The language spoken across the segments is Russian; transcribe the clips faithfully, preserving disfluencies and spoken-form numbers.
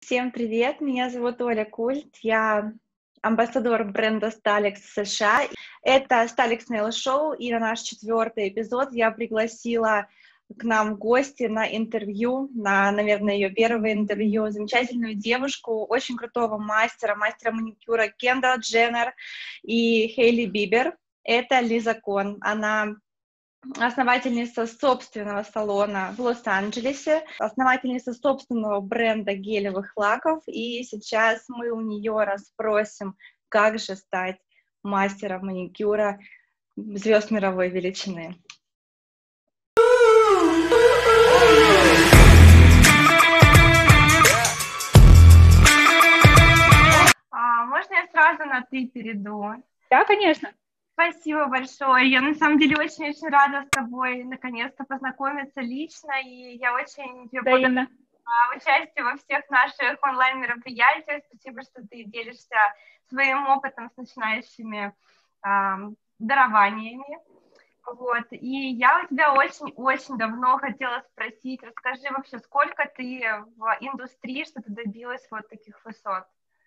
Всем привет, меня зовут Оля Культ, я амбассадор бренда Stalex США. Это Stalex Nail Show, и на наш четвертый эпизод я пригласила к нам в гости на интервью, на, наверное, ее первое интервью, замечательную девушку, очень крутого мастера, мастера маникюра Кендалл Дженнер и Хейли Бибер. Это Лиза Кон. Она основательница собственного салона в Лос-Анджелесе, основательница собственного бренда гелевых лаков, и сейчас мы у нее расспросим, как же стать мастером маникюра звезд мировой величины. А, можно я сразу на «ты» перейду? Да, конечно. Спасибо большое. Я на самом деле очень-очень рада с тобой наконец-то познакомиться лично, и я очень тебе благодарна за участие во всех наших онлайн-мероприятиях. Спасибо, что ты делишься своим опытом с начинающими а, дарованиями. Вот. И я у тебя очень-очень давно хотела спросить, расскажи вообще, сколько ты в индустрии, что ты добилась вот таких высот?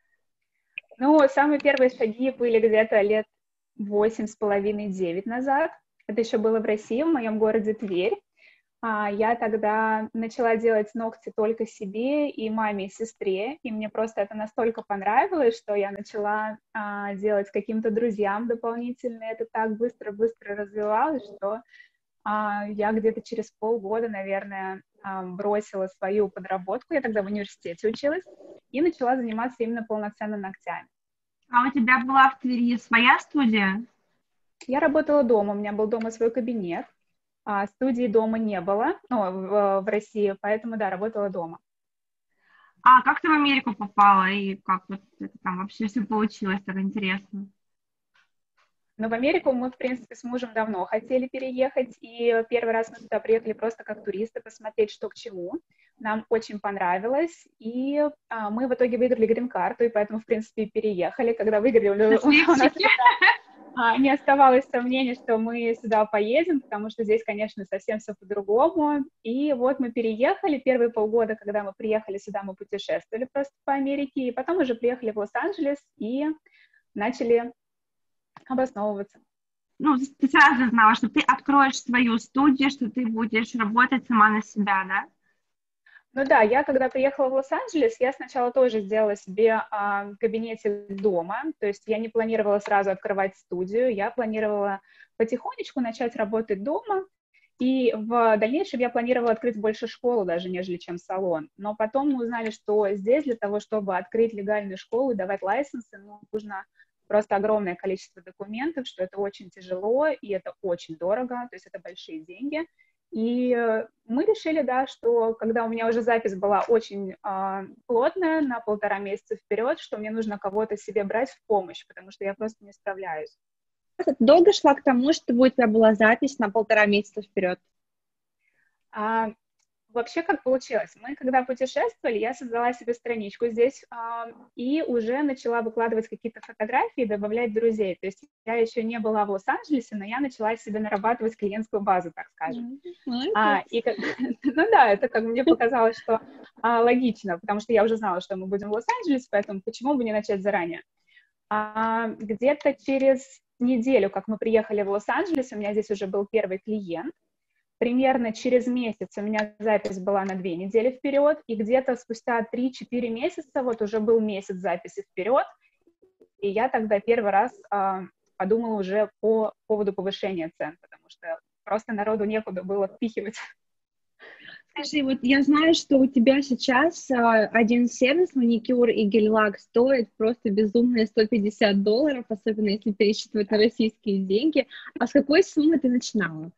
Ну, самые первые шаги были где-то лет восемь с половиной, девять назад. Это еще было в России, в моем городе Тверь. Я тогда начала делать ногти только себе и маме, и сестре, и мне просто это настолько понравилось, что я начала а, делать каким-то друзьям дополнительно. Это так быстро-быстро развивалось, что а, я где-то через полгода, наверное, а, бросила свою подработку. Я тогда в университете училась и начала заниматься именно полноценно ногтями. А у тебя была в Твери своя студия? Я работала дома, у меня был дома свой кабинет, а студии дома не было, ну, в, в России, поэтому, да, работала дома. А как ты в Америку попала, и как вот это там вообще все получилось, так интересно? Но в Америку мы, в принципе, с мужем давно хотели переехать, и первый раз мы туда приехали просто как туристы, посмотреть, что к чему. Нам очень понравилось, и а, мы в итоге выиграли грин-карту, и поэтому, в принципе, переехали. Когда выиграли, у нас а, не оставалось сомнений, что мы сюда поедем, потому что здесь, конечно, совсем все по-другому. И вот мы переехали. Первые полгода, когда мы приехали сюда, мы путешествовали просто по Америке, и потом уже приехали в Лос-Анджелес и начали обосновываться. Ну, ты сразу знала, что ты откроешь свою студию, что ты будешь работать сама на себя, да? Ну да, я когда приехала в Лос-Анджелес, я сначала тоже сделала себе а, в кабинете дома, то есть я не планировала сразу открывать студию, я планировала потихонечку начать работать дома, и в дальнейшем я планировала открыть больше школу даже, нежели чем салон. Но потом мы узнали, что здесь для того, чтобы открыть легальную школу и давать лайсенсы, нужно просто огромное количество документов, что это очень тяжело и это очень дорого, то есть это большие деньги. И мы решили, да, что когда у меня уже запись была очень э, плотная, на полтора месяца вперед, что мне нужно кого-то себе брать в помощь, потому что я просто не справляюсь. Ты долго шла к тому, чтобы у тебя была запись на полтора месяца вперед? А, вообще, как получилось? Мы, когда путешествовали, я создала себе страничку здесь а, и уже начала выкладывать какие-то фотографии, добавлять друзей. То есть я еще не была в Лос-Анджелесе, но я начала себе нарабатывать клиентскую базу, так скажем. Mm-hmm. А, и как, ну да, это как мне показалось, что а, логично, потому что я уже знала, что мы будем в Лос-Анджелесе, поэтому почему бы не начать заранее? А, где-то через неделю, как мы приехали в Лос-Анджелес, у меня здесь уже был первый клиент. Примерно через месяц у меня запись была на две недели вперед, и где-то спустя три-четыре месяца, вот уже был месяц записи вперед, и я тогда первый раз а, подумала уже по поводу повышения цен, потому что просто народу некуда было впихивать. Скажи, вот я знаю, что у тебя сейчас а, один сервис, маникюр и гель-лак, стоит просто безумные сто пятьдесят долларов, особенно если пересчитывать на российские деньги. А с какой суммы ты начинала?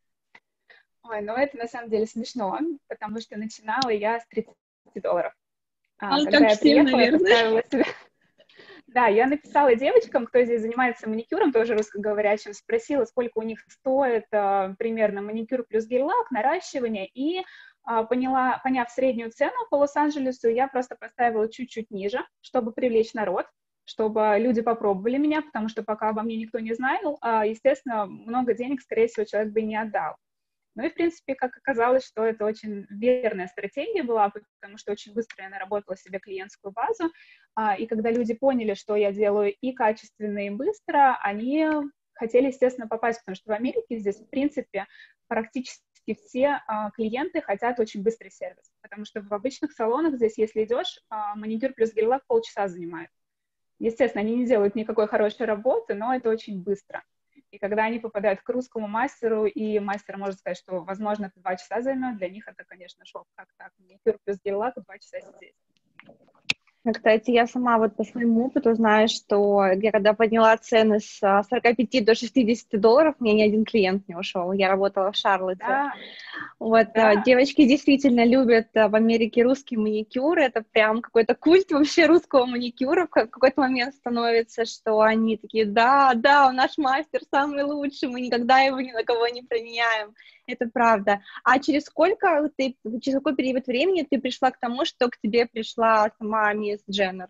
Ой, ну это на самом деле смешно, потому что начинала я с тридцати долларов. А, а, когда я приехала, наверное. я поставила себе... Да, я написала девочкам, кто здесь занимается маникюром, тоже русскоговорящим, спросила, сколько у них стоит а, примерно маникюр плюс гель-лак, наращивание, и а, поняла, поняв среднюю цену по Лос-Анджелесу, я просто поставила чуть-чуть ниже, чтобы привлечь народ, чтобы люди попробовали меня, потому что пока обо мне никто не знал, а, естественно, много денег, скорее всего, человек бы и не отдал. Ну и, в принципе, как оказалось, что это очень верная стратегия была, потому что очень быстро я наработала себе клиентскую базу, а, и когда люди поняли, что я делаю и качественно, и быстро, они хотели, естественно, попасть, потому что в Америке здесь, в принципе, практически все а, клиенты хотят очень быстрый сервис, потому что в обычных салонах здесь, если идешь, а, маникюр плюс гель-лак полчаса занимает. Естественно, они не делают никакой хорошей работы, но это очень быстро. И когда они попадают к русскому мастеру, и мастер может сказать, что, возможно, это два часа займет, для них это, конечно, шок. Как так? Маникюр плюс гель-лак, два часа сидеть. Ну, кстати, я сама вот по своему опыту знаю, что я когда подняла цены с сорока пяти до шестидесяти долларов, мне ни один клиент не ушел. Я работала в Шарлотте. Да, Вот, да. девочки действительно любят в Америке русский маникюр, это прям какой-то культ вообще русского маникюра, в какой-то момент становится, что они такие, да, да, наш мастер самый лучший, мы никогда его ни на кого не променяем, это правда. А через сколько ты, через какой период времени ты пришла к тому, что к тебе пришла сама мисс Дженнер?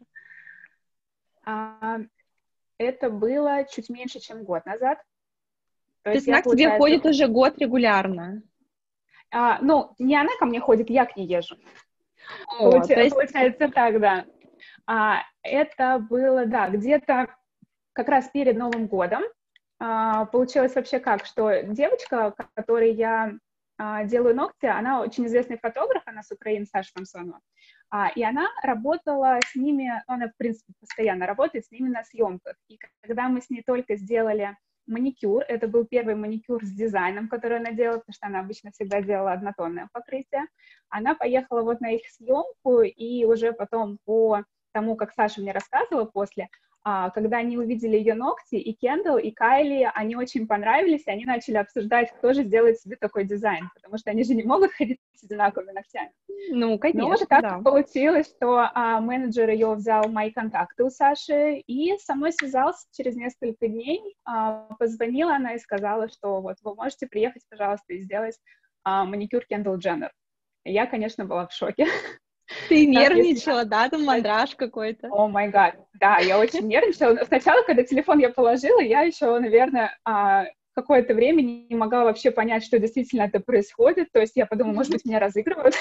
А, это было чуть меньше, чем год назад. То, То есть она я, к тебе получается... ходит уже год регулярно? А, ну, не она ко мне ходит, я к ней езжу. О, Получ... то есть... Получается так, да. А, это было, да, где-то как раз перед Новым годом. А, получилось вообще как, что девочка, которой я а, делаю ногти, она очень известный фотограф, она с Украины, Саша Самсонова, а, и она работала с ними, она, в принципе, постоянно работает с ними на съемках. И когда мы с ней только сделали маникюр, это был первый маникюр с дизайном, который она делала, потому что она обычно всегда делала однотонное покрытие. Она поехала вот на их съемку, и уже потом по тому, как Саша мне рассказывала после, а, когда они увидели ее ногти, и Кендалл, и Кайли, они очень понравились, и они начали обсуждать, кто же сделает себе такой дизайн, потому что они же не могут ходить с одинаковыми ногтями. Ну, конечно, Ну, вот так да. получилось, что а, менеджер ее взял мои контакты у Саши и со мной связался через несколько дней, а, позвонила она и сказала, что вот вы можете приехать, пожалуйста, и сделать а, маникюр Кендалл Дженнер. Я, конечно, была в шоке. Ты нервничала, да, там мандраж какой-то? О май гад, да, я очень нервничала. Сначала, когда телефон я положила, я еще, наверное, какое-то время не могла вообще понять, что действительно это происходит. То есть я подумала, может быть, меня разыгрывают.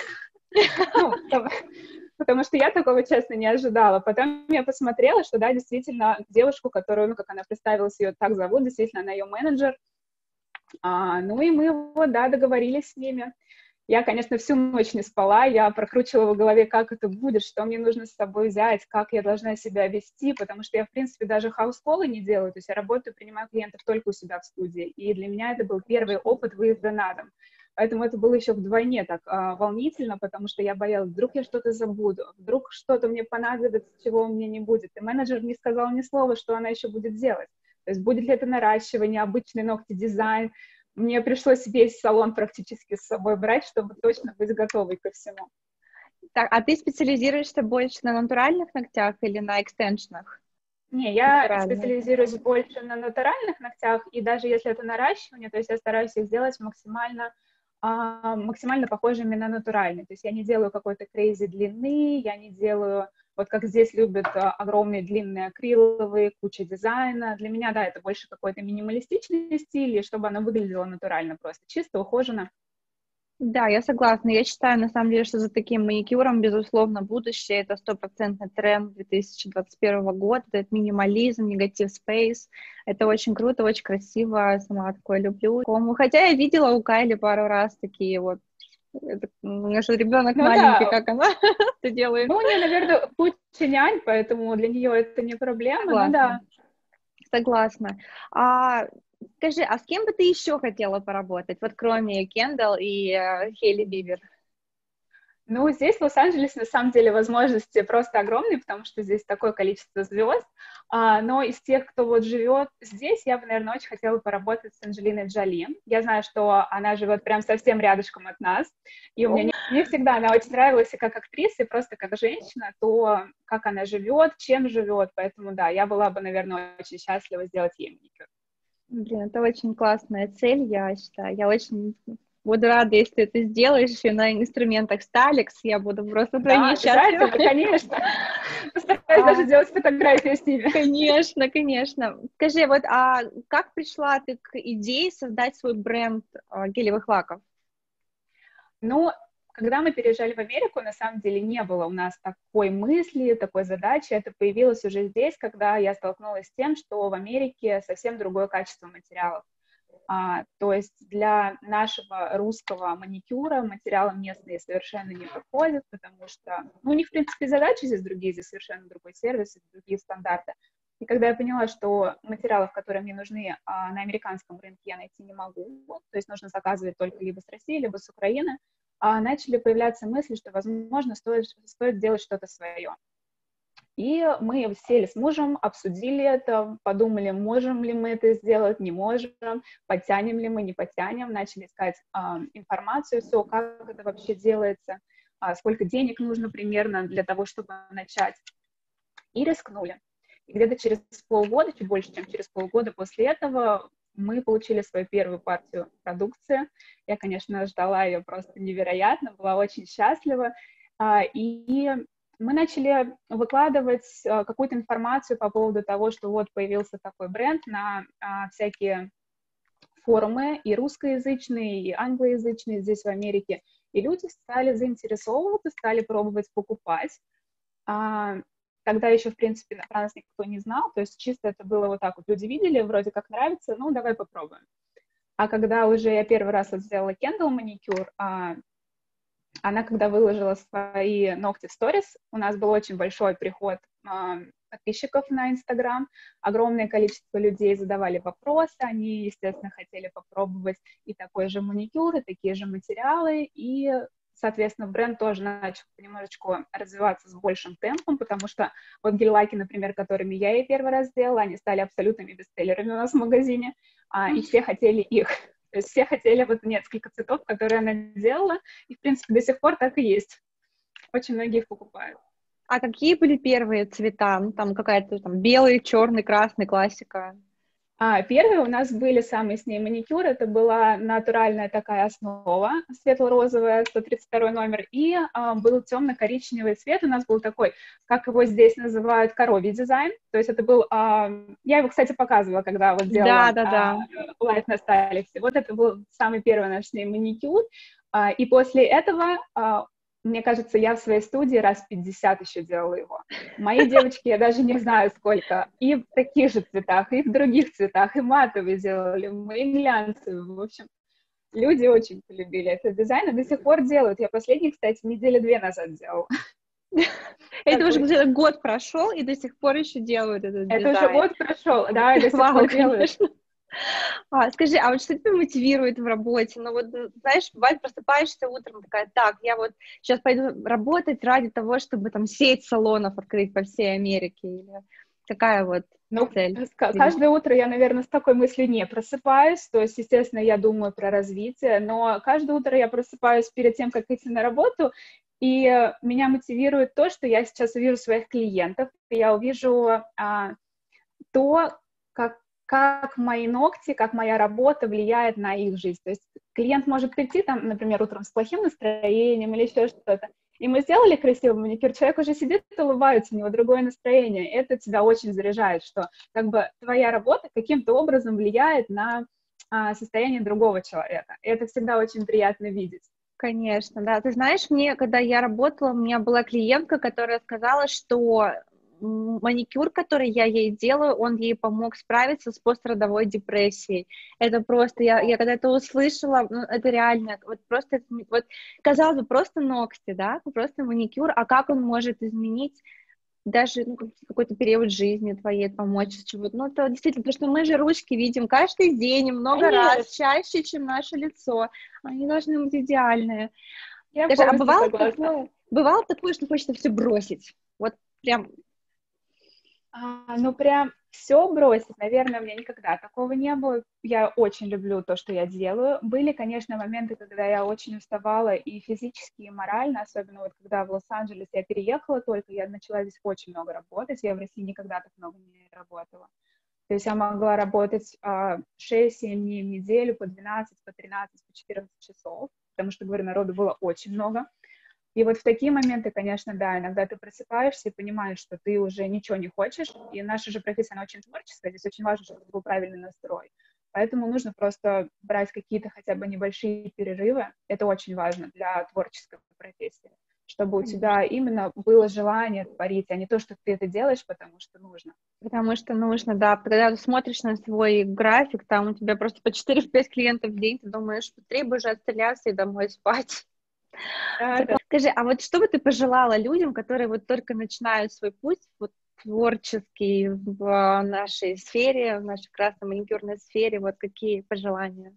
Потому что я такого, честно, не ожидала. Потом я посмотрела, что, да, действительно, девушку, которую, ну, как она представилась, ее так зовут, действительно, она ее менеджер. Ну, и мы, вот, да, договорились с ними. Я, конечно, всю ночь не спала, я прокручивала в голове, как это будет, что мне нужно с собой взять, как я должна себя вести, потому что я, в принципе, даже хаус-колы не делаю, то есть я работаю, принимаю клиентов только у себя в студии, и для меня это был первый опыт выезда на дом. Поэтому это было еще вдвойне так а, волнительно, потому что я боялась, вдруг я что-то забуду, вдруг что-то мне понадобится, чего у меня не будет. И менеджер не сказал ни слова, что она еще будет делать. То есть будет ли это наращивание, обычный ногти, дизайн. Мне пришлось весь салон практически с собой брать, чтобы точно быть готовой ко всему. Так, а ты специализируешься больше на натуральных ногтях или на экстеншенах? Не, я специализируюсь больше на натуральных ногтях, и даже если это наращивание, то есть я стараюсь их сделать максимально, а, максимально похожими на натуральные. То есть я не делаю какой-то крейзи длины, я не делаю, вот как здесь любят, а, огромные длинные акриловые, куча дизайна. Для меня, да, это больше какой-то минималистичный стиль, и чтобы оно выглядело натурально просто, чисто, ухоженно. Да, я согласна. Я считаю, на самом деле, что за таким маникюром, безусловно, будущее. Это стопроцентный тренд две тысячи двадцать первого года. Это минимализм, негатив спейс. Это очень круто, очень красиво. Сама такое люблю. Хотя я видела у Кайли пару раз такие вот. Это, у меня что, ребенок ну, маленький, да. Как она это делает. Ну, у нее, наверное, куча нянь, поэтому для нее это не проблема. Согласна. Ну, да. Согласна. А, скажи, а с кем бы ты еще хотела поработать, вот кроме Кендалл и э, Хейли Бибер? Ну, здесь, в Лос-Анджелесе, на самом деле, возможности просто огромные, потому что здесь такое количество звезд, а, но из тех, кто вот живет здесь, я бы, наверное, очень хотела поработать с Анджелиной Джоли. Я знаю, что она живет прям совсем рядышком от нас, и у меня не, не всегда она очень нравилась и как актриса, и просто как женщина, то, как она живет, чем живет, поэтому, да, я была бы, наверное, очень счастлива сделать ей маникюр. Блин, это очень классная цель, я считаю, я очень... Буду рада, если ты это сделаешь еще на инструментах Stalex, я буду просто да, счастлива. Да, конечно. Постараюсь даже сделать фотографию с ними. Конечно, конечно. Скажи, вот, а как пришла ты к идее создать свой бренд а, гелевых лаков? Ну, когда мы переезжали в Америку, на самом деле не было у нас такой мысли, такой задачи. Это появилось уже здесь, когда я столкнулась с тем, что в Америке совсем другое качество материалов. А, то есть для нашего русского маникюра материалы местные совершенно не подходят, потому что, ну, у них, в принципе, задачи здесь другие, здесь совершенно другой сервис, другие стандарты. И когда я поняла, что материалов, которые мне нужны, а, на американском рынке я найти не могу, то есть нужно заказывать только либо с России, либо с Украины, а, начали появляться мысли, что, возможно, стоит, стоит делать что-то свое. И мы сели с мужем, обсудили это, подумали, можем ли мы это сделать, не можем, потянем ли мы, не потянем, начали искать а, информацию, все, как это вообще делается, а, сколько денег нужно примерно для того, чтобы начать. И рискнули. И где-то через полгода, чуть больше, чем через полгода после этого, мы получили свою первую партию продукции. Я, конечно, ждала ее просто невероятно, была очень счастлива. А, и мы начали выкладывать а, какую-то информацию по поводу того, что вот появился такой бренд на а, всякие форумы, и русскоязычные, и англоязычные здесь в Америке. И люди стали заинтересовываться, стали пробовать покупать. А, тогда еще, в принципе, про нас никто не знал, то есть чисто это было вот так вот. Люди видели, вроде как нравится, ну, давай попробуем. А когда уже я первый раз вот сделала Kendall маникюр, а, она, когда выложила свои ногти в сторис, у нас был очень большой приход а, подписчиков на Инстаграм, огромное количество людей задавали вопросы, они, естественно, хотели попробовать и такой же маникюр, и такие же материалы, и, соответственно, бренд тоже начал понемножечку развиваться с большим темпом, потому что вот гель-лаки, например, которыми я ей первый раз сделала, они стали абсолютными бестселлерами у нас в магазине, а, и все хотели их. То есть все хотели вот несколько цветов, которые она делала, и, в принципе, до сих пор так и есть. Очень многие их покупают. А какие были первые цвета? Ну, там какая-то там белый, черный, красный, классика. А, первые у нас были самые с ней маникюр, это была натуральная такая основа, светло-розовая, сто тридцать второй номер, и а, был темно-коричневый цвет, у нас был такой, как его здесь называют, коровий дизайн, то есть это был, а, я его, кстати, показывала, когда вот делала Да, да, да. лайф на Стайликсе, вот это был самый первый наш с ней маникюр, а, и после этого... А, мне кажется, я в своей студии раз пятьдесят еще делала его. Мои девочки, я даже не знаю сколько, и в таких же цветах, и в других цветах, и матовые делали, мы и глянцевые. В общем, люди очень полюбили этот дизайн, и до сих пор делают. Я последний, кстати, недели две назад делала. Это уже где-то год прошел, и до сих пор еще делают этот дизайн. Это уже год прошел, да, и до сих пор делают. А, скажи, а вот что тебя мотивирует в работе? Ну вот, знаешь, бывает, просыпаешься утром, такая, так, я вот сейчас пойду работать ради того, чтобы там сеть салонов открыть по всей Америке, или какая вот ну, цель? Каждое утро я, наверное, с такой мыслью не просыпаюсь, то есть, естественно, я думаю про развитие, но каждое утро я просыпаюсь перед тем, как идти на работу, и меня мотивирует то, что я сейчас увижу своих клиентов, и я увижу а, то, как как мои ногти, как моя работа влияет на их жизнь. То есть клиент может прийти, там, например, утром с плохим настроением или еще что-то, и мы сделали красивый маникюр, человек уже сидит и улыбается, у него другое настроение. Это тебя очень заряжает, что как бы твоя работа каким-то образом влияет на а, состояние другого человека. И это всегда очень приятно видеть. Конечно, да. Ты знаешь, мне, когда я работала, у меня была клиентка, которая сказала, что маникюр, который я ей делаю, он ей помог справиться с пострадовой депрессией. Это просто, я, я когда это услышала, ну, это реально, вот просто, вот, казалось бы, просто ногти, да, просто маникюр, а как он может изменить даже ну, какой-то период жизни твоей, помочь чего-то. Ну, это действительно, потому что мы же ручки видим каждый день, много Конечно. раз, чаще, чем наше лицо. Они должны быть идеальные. Я Даже, а бывало согласна. такое, бывало такое, что хочется все бросить? Вот прям... А, ну, прям все бросить, наверное, у меня никогда такого не было. Я очень люблю то, что я делаю. Были, конечно, моменты, когда я очень уставала и физически, и морально, особенно вот когда в Лос-Анджелес я переехала только, я начала здесь очень много работать, я в России никогда так много не работала. То есть я могла работать а, шесть-семь дней в неделю по двенадцать, по тринадцать, по четырнадцать часов, потому что, говорю, народу было очень много. И вот в такие моменты, конечно, да, иногда ты просыпаешься и понимаешь, что ты уже ничего не хочешь, и наша же профессия, она очень творческая, здесь очень важно, чтобы был правильный настрой. Поэтому нужно просто брать какие-то хотя бы небольшие перерывы. Это очень важно для творческой профессии, чтобы у тебя именно было желание творить, а не то, что ты это делаешь, потому что нужно. Потому что нужно, да. Когда ты смотришь на свой график, там у тебя просто по четыре-пять клиентов в день, ты думаешь, потребуй уже отстреляться и домой спать. Да, да. Скажи, а вот что бы ты пожелала людям, которые вот только начинают свой путь вот, творческий в нашей сфере, в нашей красно-маникюрной сфере, вот какие пожелания?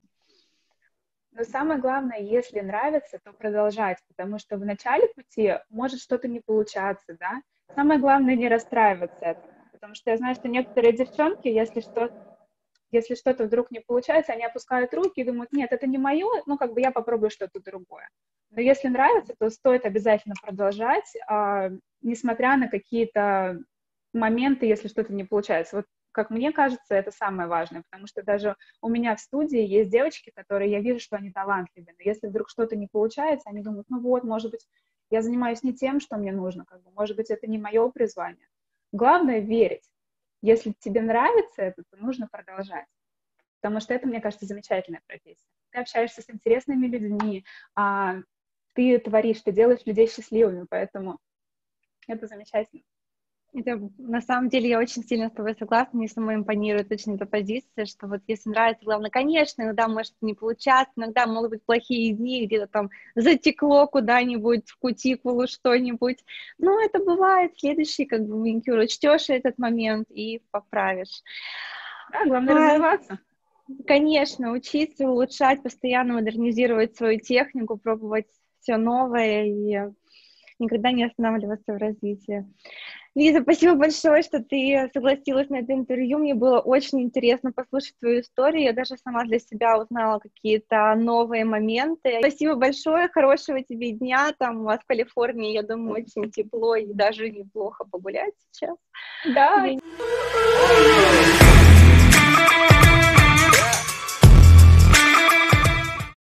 Но самое главное, если нравится, то продолжать, потому что в начале пути может что-то не получаться, да. Самое главное не расстраиваться, потому что я знаю, что некоторые девчонки, если что, если что-то вдруг не получается, они опускают руки и думают, нет, это не мое, ну как бы я попробую что-то другое. Но если нравится, то стоит обязательно продолжать, а, несмотря на какие-то моменты, если что-то не получается. Вот как мне кажется, это самое важное, потому что даже у меня в студии есть девочки, которые, я вижу, что они талантливые, но если вдруг что-то не получается, они думают, ну вот, может быть, я занимаюсь не тем, что мне нужно, как бы, может быть, это не мое призвание. Главное — верить. Если тебе нравится это, то нужно продолжать, потому что это, мне кажется, замечательная профессия. Ты общаешься с интересными людьми, а ты творишь, ты делаешь людей счастливыми, поэтому это замечательно. Это, на самом деле, я очень сильно с тобой согласна, мне самой импонирует очень эта позиция, что вот если нравится, главное, конечно, иногда может не получаться, иногда могут быть плохие дни, где-то там затекло куда-нибудь в кутикулу что-нибудь, но это бывает, следующий как бы маникюр учтешь этот момент и поправишь. Да, главное А, развиваться. Конечно, учиться, улучшать, постоянно модернизировать свою технику, пробовать все новое и никогда не останавливаться в развитии. Лиза, спасибо большое, что ты согласилась на это интервью. Мне было очень интересно послушать твою историю. Я даже сама для себя узнала какие-то новые моменты. Спасибо большое, хорошего тебе дня. Там у вас в Калифорнии, я думаю, очень тепло и даже неплохо погулять сейчас. Да.